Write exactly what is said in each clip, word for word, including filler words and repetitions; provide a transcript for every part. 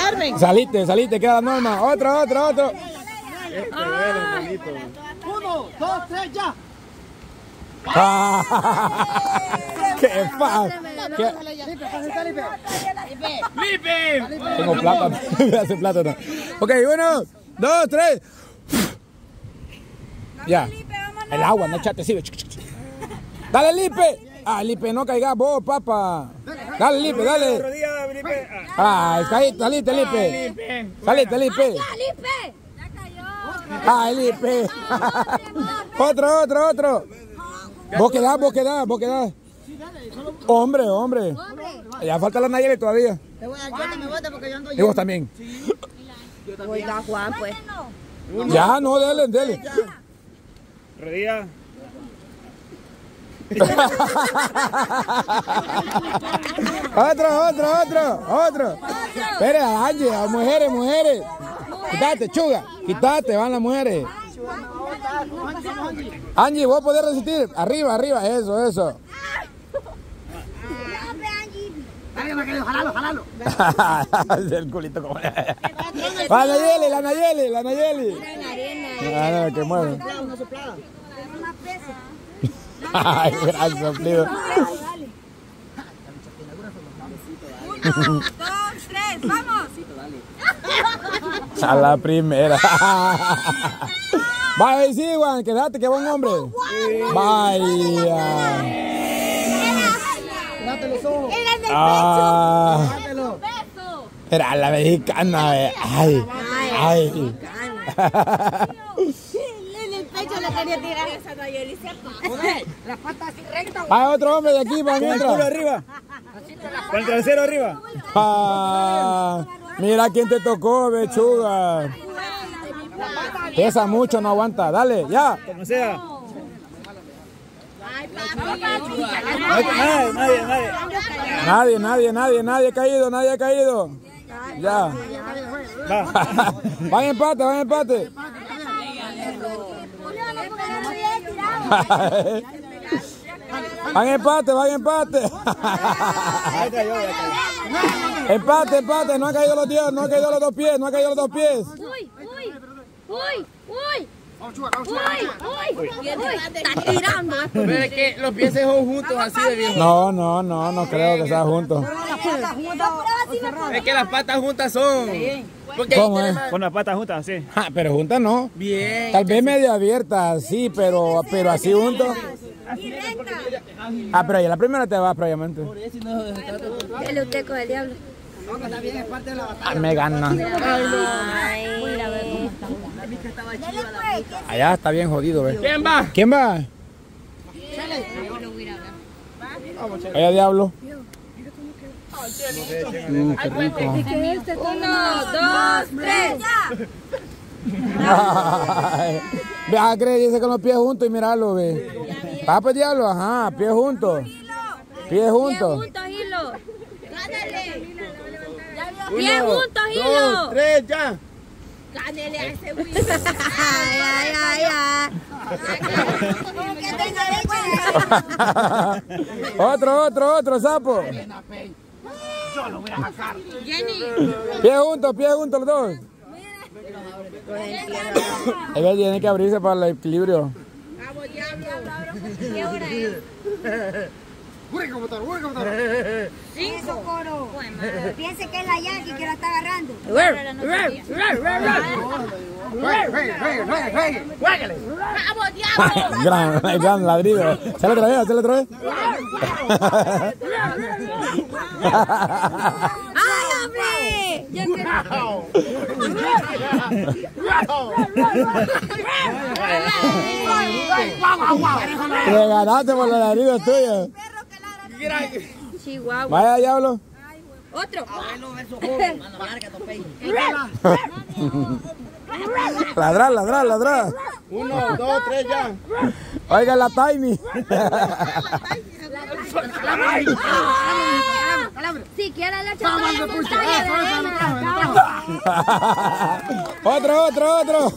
Carmen. Saliste, saliste, queda Norma. Otro, otro, otro. Uno, dos, tres, ya. ¡Qué fácil! ¡Lipe! Tengo plátano. Me hace plátano. Ok, uno, dos, tres. Ya. El agua, no echate así. Dale, Lipe. Ah, Lipe, no caigas vos, papá. Dale, Lipe, dale. Ah, saliste, Lipe. Saliste, Lipe. Ah, Lipe. Otro, otro, otro. Vos quedás, vos quedás, vos quedás. Hombre, hombre. Ya falta la Nayeli todavía. Te voy a dar, me voto porque yo ando Y vos también. Oiga, Juan, pues. Ya, no, dale, dale. Rodilla. Otro, otro, otro, otro. Espera, Angie, a mujeres, mujeres. Quítate, chuga. Quítate, van las mujeres. Angie, vos podés resistir. Arriba, arriba, eso, eso. jalalo, jalalo. El culito como. La Nayeli, la Nayeli, la Nayeli. Ah, no, que mueve. Ay, gran soplido. Uno, dos, tres, vamos. A la primera. Vaya, sí, Juan, quédate, que buen hombre. Vaya. Date los ojos. Ah, era la mexicana. eh. Ay, ay. En el pecho le quería tirar esa Nayeli, ¿cierto? La pata así recta. Hay otro hombre de aquí para Con el culo mientras. arriba. Con el trasero arriba. Ah, mira quién te tocó, bechuga. Pesa mucho, no aguanta. Dale, ya. Como sea. Nadie, nadie, nadie. Nadie, nadie, nadie, nadie ha caído, nadie ha caído. Ya. Va. Van empate, van empate. Van empate, van empate. Ahí cayó, ya cayó. Empate, empate, no ha caído los diez, no ha caído los dos pies, no ha caído los dos pies. Uy, uy, uy, uy. Uy, uy, uy, está tirando. Pero es que los pies se son juntos así de bien. No, no, no, no creo que sea juntos. Es que las patas juntas son. Porque ¿Cómo es? Con las patas juntas, sí. Ah, pero juntas no. bien. Tal vez medio abiertas, sí, pero, pero así juntos. Ah, pero ya la primera te va previamente. Dele usted con el diablo. Ay, me gana. Ay. Allá está bien jodido, ¿ves? ¿Quién va? ¿Quién va? Allá diablo. Mm, qué rico. Uno, dos, tres. Ay, ve, ah, cree, dice con los pies juntos y míralo, ve. Ah, pues diablo, ajá, pies juntos. Pies juntos. Juntos, Hilo. Uno, Bien juntos, Hilo. dos, tres, ya. Gánele a ese Willy. Ay, ay, ay, ay. Otro, otro, otro, sapo. Yo lo voy a sacar. Jenny. Pies juntos, pies juntos los dos. Ella tiene que abrirse para el equilibrio. Vamos, diablo. ¿Qué hora es? ¡Hurra, computador! ¡Hurra, computador! Cinco. Piense que es la Yankee que la está agarrando. Vamos, diablo. Gran, gran ladrido. Se lo otra vez, se lo otra vez. ¡Ay, hombre! Yo quiero... Le ganaste por los ladridos tuyos. Chihuahua. Vaya, diablo. Otro. Ladrar, ladrar, ladrar. Uno, dos, tres, ya. Oiga la Tiny. Si quiere le echo Vamos, para pucha. Otro, otro, otro.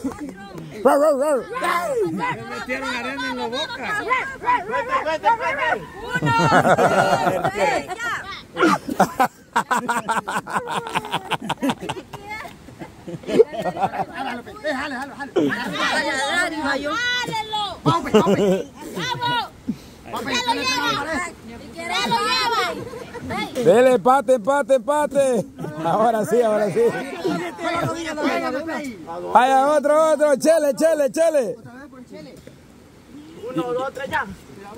Me metieron arena en la boca. Uno, dos, tres, ya. Jálalo, pe. Eh, jale, jale, jale. ¡Jálelo! Vamos, pe, vamos, pe. ¡Vamos! Vamos, pe. ¡Se lo llevan! ¡Se lo llevan! Dele, empate, empate, empate. Ahora sí, ahora sí. Vaya, otro, otro. Chele, chele, chele. Uno, dos, tres, ya.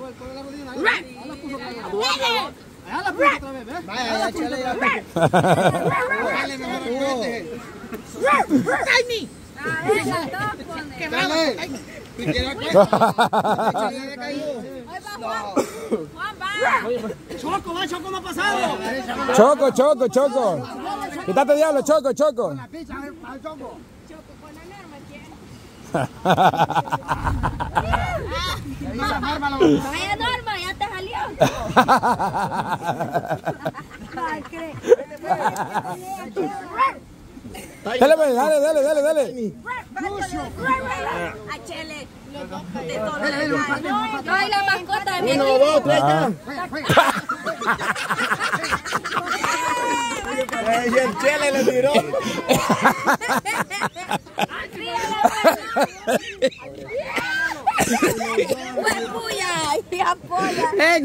Allá la puso otra vez, ¿ves? Vaya, ya, chale, ya. Dale, mejor respete. ¡Ay, Dale. Si quieres que... Choco, va, Choco, me ha pasado. Choco, choco, choco. Quítate diablo, choco, choco. La pizza, al Choco. Vaya Norma, ya te salió. Dale, pues, dale, dale, dale, dale. A Chele. Yo soy la mascota de mi equipo. Uno, dos, tres, ya. Y el Chele le tiró. ¡Pues puya! ¡Y apoya!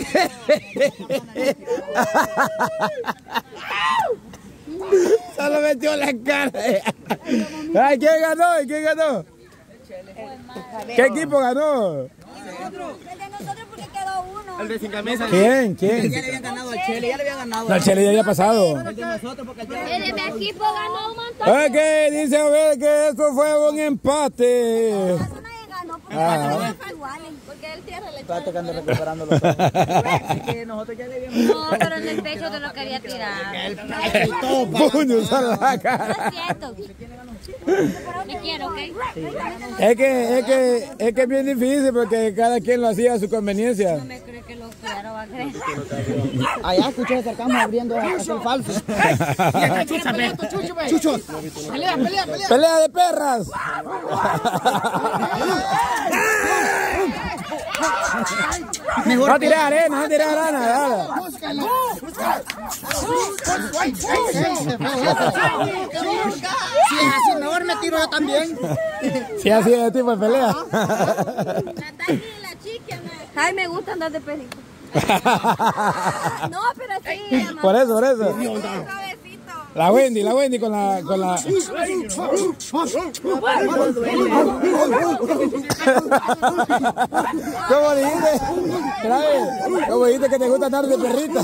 Solo metió la cara. Ay, ¿quién ganó? ¿Quién ganó? ¿Qué equipo ganó? El de nosotros porque quedó uno. El de sin camisa. ¿Quién? ¿Quién? Ya le habían ganado al Chele, ya le habían ganado. No, el Chele ya había pasado. El de nosotros porque el Chele... El de mi equipo ganó un montón. Ok, dice a ver que eso fue un empate. Eso nadie ganó porque Ah. todos son iguales. Porque él tierra le Está tocando recuperando los ojos. Es que nosotros ya le habíamos... No, pero en el pecho te lo quería tirar. Puño, solo la No cara. es cierto. Te quiero, ¿ok? Es que, es que, es que es bien difícil porque cada quien lo hacía a su conveniencia. No me creo que lo quiero, va a creer. Allá escuché, acercamos abriendo a hacer falso. Chuchos. Pelea, pelea, pelea. ¡Pelea de perras! No tiré arena, no tiré arena, dale. Búscalo. Si es así, mejor me tiro yo también. Sí, así es de tipo de pelea. Ay, me gusta andar de película. No, pero sí, mamá. Por eso, por eso. Suavecito. La Wendy, la Wendy con la... Con la... ¿Cómo dijiste? Trae, ¿cómo dijiste que te gusta andar de perrita?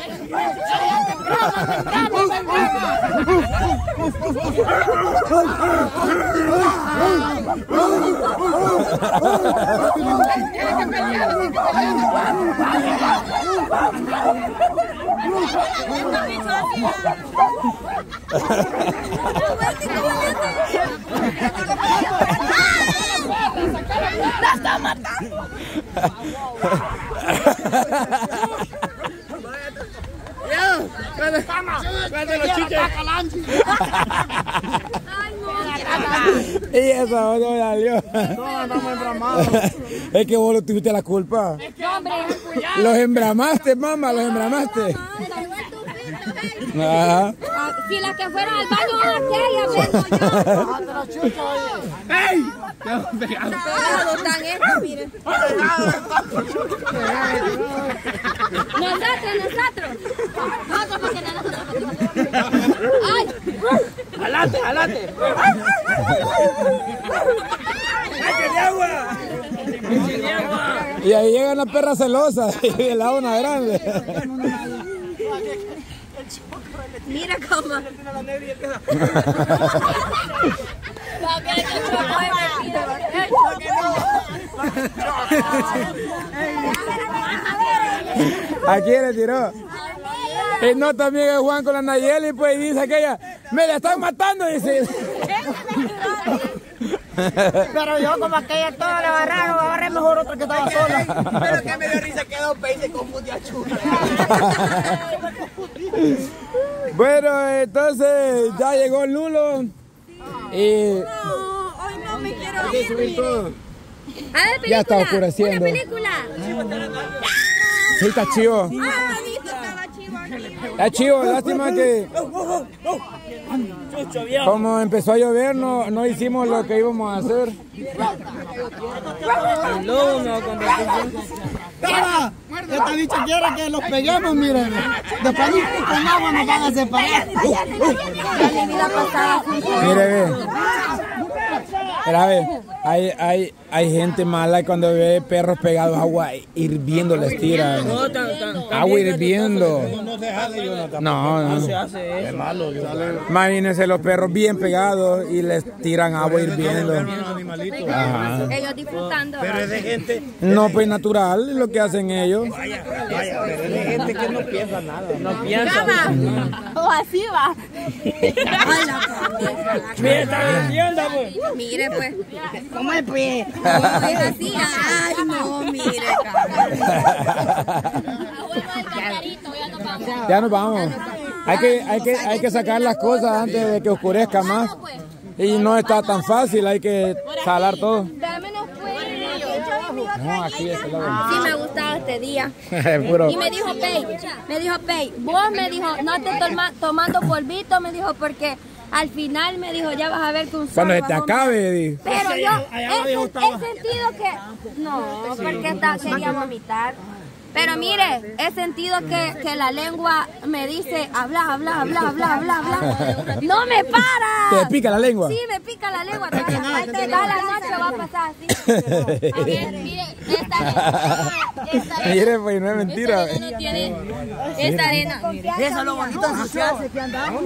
¡La está matando! Cuando los chiches. ¡Ay, no! Y eso no me salió. No, andamos embramados. Es que vos lo tuviste la culpa. Los embramaste, mamá, los embramaste. Ajá. Si las que fueron al baño son aquellas, vengo yo. ¡Ey! Pegados están estos, miren. Nosotros, nosotros. Nosotros, porque nosotros. ¡Ay! ¡Jalate, jalate! ¡Échale agua! ¡Échale agua! Y ahí llega una perra celosa y le da una grande. Mira cómo. ¿A quién le tiró? Y no, también es Juan con la Nayeli, pues, y dice aquella, me la están matando, dice. Pero yo como aquella toda le agarraron, agarré mejor otra que estaba sola. Pero que me dio risa que Don Pei se confundió a Chula. Bueno, entonces ya llegó Lulo. Y No, hoy no me quiero Hay que subir todo. A ver, película. Ya está oscureciendo. Una película. sí está chivo. Ah, listo, estaba chivo aquí. Es chivo, lástima que como empezó a llover no, no hicimos lo que íbamos a hacer. El lobo me va a convertir. ¡Para! Esta bicha quiere que los peguemos, miren. Después con agua nos van a separar. Mire, ve. Mira, ve. Hay, hay, hay gente mala cuando ve perros pegados a agua hirviendo les tiran. No, tan, tan, Agua hirviendo. No se hace, Jonathan. No, no. se hace eso. Es malo, Jonathan. Imagínense los perros bien pegados y les tiran agua hirviendo. Animalitos. Ajá. Ellos disfrutando. Pero es de gente, No, pues natural es lo que hacen ellos. vaya, vaya, pero es de gente que no piensa nada. No piensa. O así va. Mira, está vendiendo, pues. Mire, pues. ¿Cómo es, pues? Es así. Ay, no, mire. Ya nos vamos. Hay que, hay que, hay que sacar las cosas antes de que oscurezca más. Y no está tan fácil, hay que jalar todo. Dámenos pues. No, aquí es el lado. Sí me gustaba este día. Puro. Y me dijo Pei, me dijo Pei, vos me dijo, no te toma, tomando polvito, me dijo, porque al final me dijo, ya vas a ver que un Cuando se solo te vagón- acabe, di. Pero yo he, he sentido que, no, porque está, quería vomitar. Pero mire, he sentido que, que la lengua me dice, habla, habla, habla, habla, habla, habla. ¡No me para! ¿Te pica la lengua? Sí, me pica la lengua. Toda la noche va a pasar así. A ver, mire, esta arena. Esta arena. Mire, pues no es mentira. Esta arena no tiene. Esta arena. Mire. Eso es lo bonito de sociales que andamos.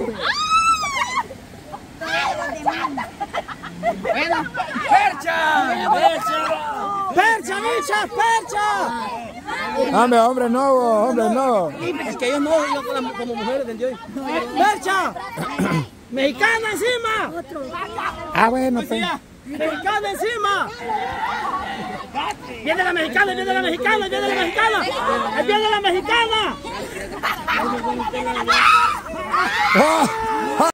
¡Percha, bicha, percha! Hombre, hombre, no, hombre, no. Es que ellos no, yo como, como mujeres, ¿entendió? ¡Percha! ¡Mexicana encima! Ah, bueno, pues. ¡Mexicana encima! ¡Viene la mexicana, viene la mexicana, viene la mexicana! ¡Ahí viene la mexicana! ¡Ah!